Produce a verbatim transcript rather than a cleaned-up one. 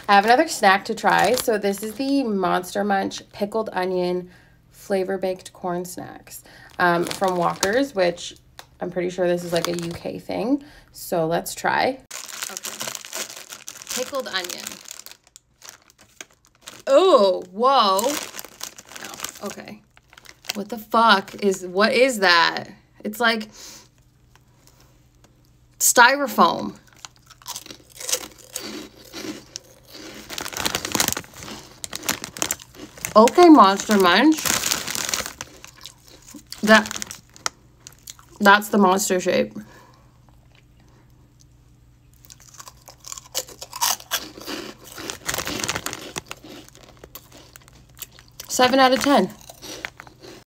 I have another snack to try. So this is the Monster Munch Pickled Onion Flavor Baked Corn Snacks um, from Walker's, which I'm pretty sure this is like a U K thing. So let's try. Okay. Pickled onion. Oh, whoa. Oh, okay. What the fuck is, what is that? It's like styrofoam. Okay, Monster Munch. That, that's the monster shape. seven out of ten.